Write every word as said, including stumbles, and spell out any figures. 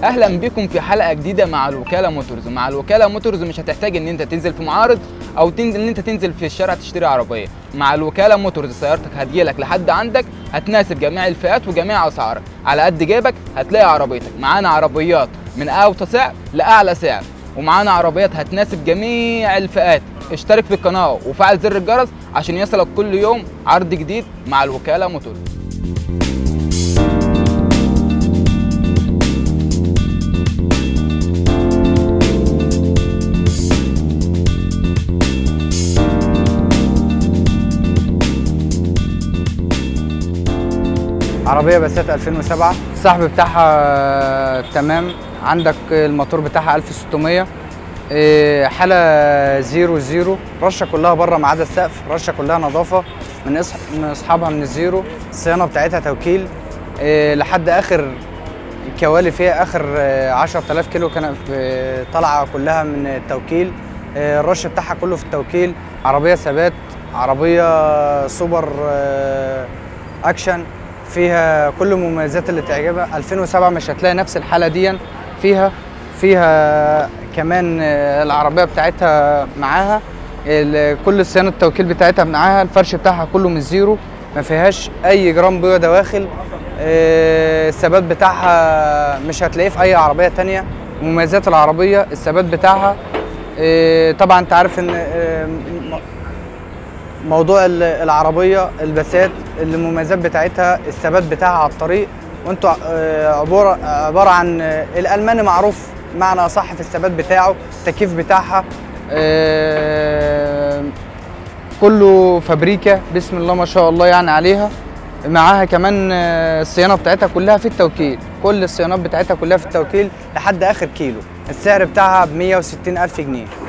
اهلا بكم في حلقه جديده مع الوكاله موتورز. مع الوكاله موتورز مش هتحتاج ان انت تنزل في معارض او تنزل ان انت تنزل في الشارع تشتري عربيه. مع الوكاله موتورز سيارتك هتجيلك لحد عندك، هتناسب جميع الفئات وجميع اسعارك، على قد جيبك هتلاقي عربيتك. معانا عربيات من اوطى سعر لاعلى سعر، ومعانا عربيات هتناسب جميع الفئات. اشترك في القناه وفعل زر الجرس عشان يصلك كل يوم عرض جديد مع الوكاله موتورز. عربية باسات ألفين وسبعة، الصاحب بتاعها تمام، عندك الموتور بتاعها ألف وستمية، حالة زيرو زيرو، رشة كلها بره ما عدا السقف، رشة كلها نظافة من من اصحابها من الزيرو. الصيانة بتاعتها توكيل لحد اخر الكوالي فيها، اخر عشرة آلاف كيلو كانت طالعة كلها من التوكيل. الرش بتاعها كله في التوكيل. عربية ثبات، عربية سوبر اكشن، فيها كل المميزات اللي تعجبها. ألفين وسبعة مش هتلاقي نفس الحاله دي فيها. فيها كمان العربيه بتاعتها معاها كل صيانه التوكيل بتاعتها معاها. الفرش بتاعها كله من الزيرو، ما فيهاش اي جرام بيضه دواخل. الثبات بتاعها مش هتلاقيه في اي عربيه تانية. مميزات العربيه الثبات بتاعها، طبعا انت عارف ان موضوع العربيه الباسات المميزات بتاعتها الثبات بتاعها على الطريق، وانتوا عباره عباره عن الالماني معروف معنى صح في الثبات بتاعه. التكييف بتاعها كله فابريكا بسم الله ما شاء الله يعني عليها. معاها كمان الصيانه بتاعتها كلها في التوكيل، كل الصيانات بتاعتها كلها في التوكيل لحد اخر كيلو. السعر بتاعها ب مية وستين ألف جنيه.